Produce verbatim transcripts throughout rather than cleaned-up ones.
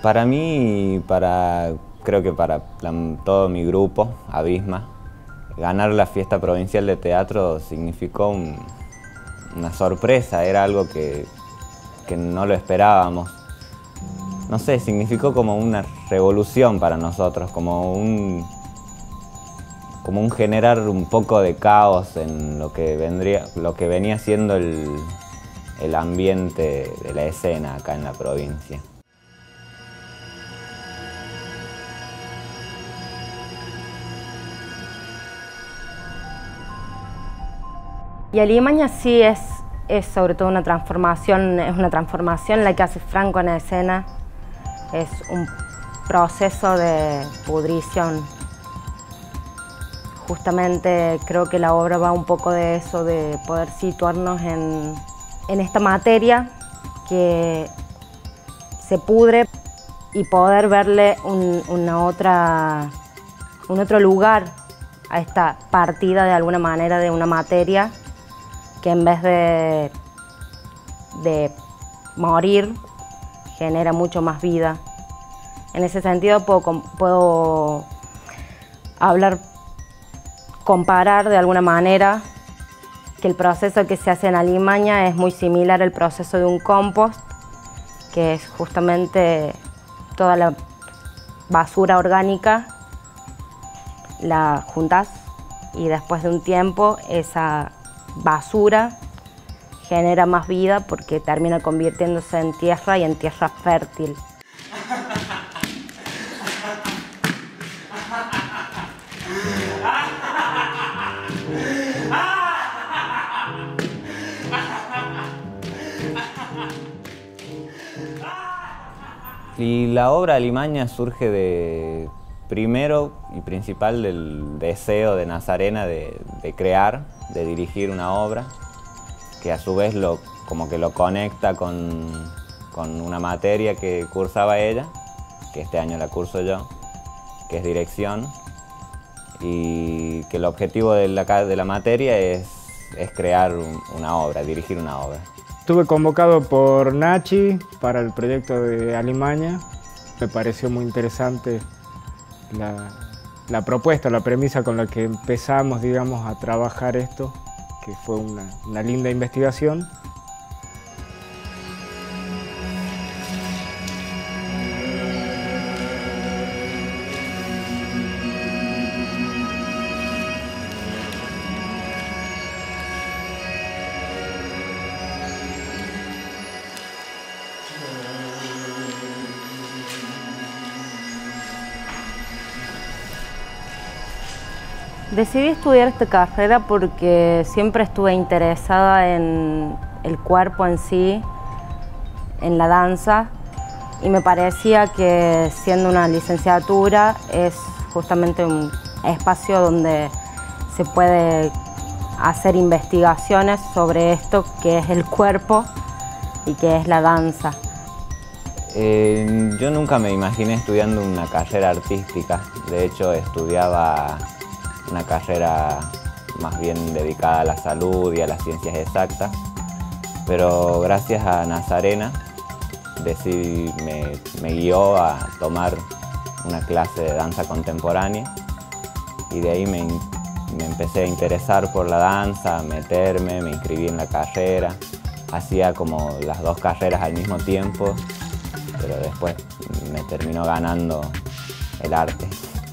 Para mí y para, creo que para la, todo mi grupo, Abisma, ganar la fiesta provincial de teatro significó un, una sorpresa, era algo que, que no lo esperábamos. No sé, significó como una revolución para nosotros, como un, como un generar un poco de caos en lo que, vendría, lo que venía siendo el, el ambiente de la escena acá en la provincia. Y Alimaña sí es, es sobre todo una transformación, es una transformación la que hace Franco en la escena, es un proceso de pudrición. Justamente creo que la obra va un poco de eso, de poder situarnos en, en esta materia que se pudre y poder verle un, una otra, un otro lugar a esta partida de alguna manera de una materia que en vez de, de morir, genera mucho más vida. En ese sentido puedo, puedo hablar, comparar de alguna manera que el proceso que se hace en Alimaña es muy similar al proceso de un compost, que es justamente toda la basura orgánica, la juntás y después de un tiempo esa basura genera más vida porque termina convirtiéndose en tierra y en tierra fértil. Y la obra Alimaña surge de, primero y principal, del deseo de Nazarena de, de crear, de dirigir una obra, que a su vez lo, como que lo conecta con, con una materia que cursaba ella, que este año la curso yo, que es dirección, y que el objetivo de la, de la materia es, es crear un, una obra, dirigir una obra. Estuve convocado por Nachi para el proyecto de Alimaña. Me pareció muy interesante la, la propuesta, la premisa con la que empezamos, digamos, a trabajar esto, que fue una, una linda investigación. Decidí estudiar esta carrera porque siempre estuve interesada en el cuerpo en sí, en la danza, y me parecía que siendo una licenciatura es justamente un espacio donde se puede hacer investigaciones sobre esto que es el cuerpo y que es la danza. Eh, yo nunca me imaginé estudiando una carrera artística, de hecho estudiaba una carrera más bien dedicada a la salud y a las ciencias exactas, pero gracias a Nazarena decidí, me, me guió a tomar una clase de danza contemporánea y de ahí me, me empecé a interesar por la danza, a meterme, me inscribí en la carrera, hacía como las dos carreras al mismo tiempo, pero después me terminó ganando el arte.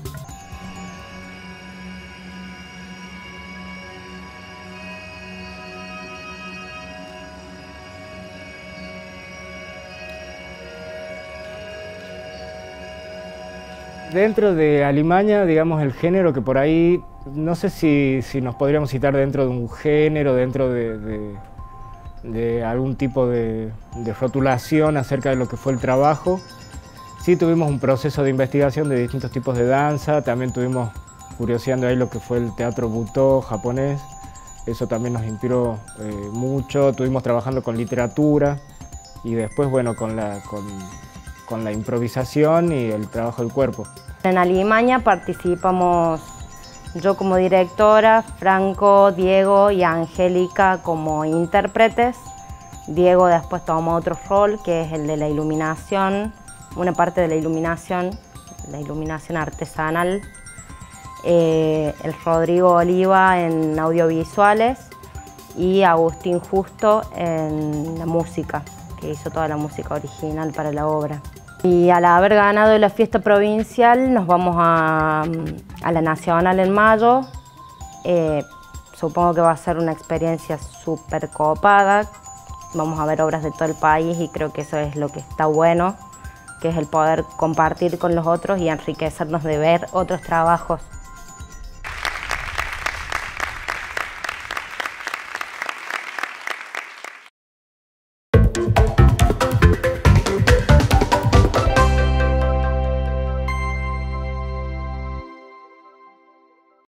Dentro de Alimaña, digamos, el género que por ahí, no sé si, si nos podríamos citar dentro de un género, dentro de, de, de algún tipo de, de rotulación acerca de lo que fue el trabajo. Sí tuvimos un proceso de investigación de distintos tipos de danza, también tuvimos curioseando ahí lo que fue el teatro Butô japonés, eso también nos inspiró eh, mucho, estuvimos trabajando con literatura y después, bueno, con la, con, con la improvisación y el trabajo del cuerpo. En Alimaña participamos yo como directora, Franco, Diego y Angélica como intérpretes. Diego después tomó otro rol, que es el de la iluminación, una parte de la iluminación, la iluminación artesanal, eh, el Rodrigo Oliva en audiovisuales y Agustín Justo en la música, que hizo toda la música original para la obra. Y al haber ganado la fiesta provincial nos vamos a, a la nacional en mayo. Eh, supongo que va a ser una experiencia súper copada. Vamos a ver obras de todo el país y creo que eso es lo que está bueno, que es el poder compartir con los otros y enriquecernos de ver otros trabajos.